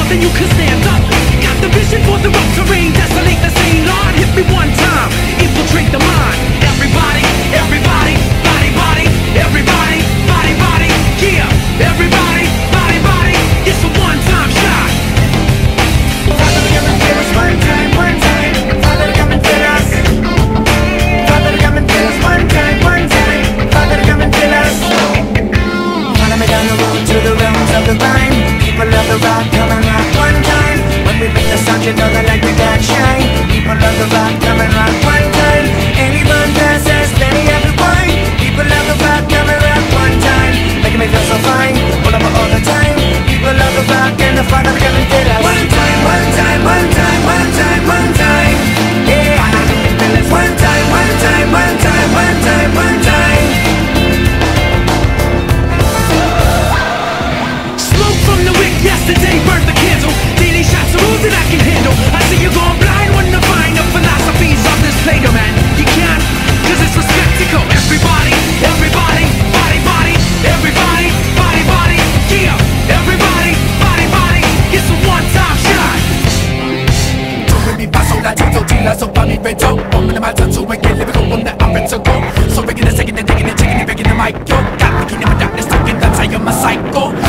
then you can stand up. Got the vision for the rough terrain, desolate the scene. Lord, hit me one time, infiltrate the mind. Everybody, everybody, body, body. Everybody, body, body, yeah. Everybody, body, body. It's a one-time shot. Father, come and fill us one time, one time. Father, come and fill us. Father, come and fill us one time, one time. Father, come and fill us. Follow me down the road to the realms of the vine. People of the rock, come and rock one time. When we bring the sound, you know the light we got shine. People of the rock, come and rock one time. Anyone passes, let me have the wine. People of the rock, come and rock one time. Making me feel so fine, pull up all the time. People of the rock and the Father, come and fill us. One time, one time, one time, one time, one time. Yeah, one time, one time, one time, one time, one time. Smoke from the wick, yesterday burned the candle. Daily shots of rules that I can handle. I see you going blind when you find the philosophies of this Plato man. You can't, cause it's a spectacle. Everybody, everybody, body, body. Everybody, body, body, yeah. Everybody, body, body. It's a one-time shot. mi paso latito tila so pa mi pecho Woman in my tattoo and get lyrical on the original So breaking the second and digging and taking it back in the mic yo Got me in my darkness talking that's how you're my psycho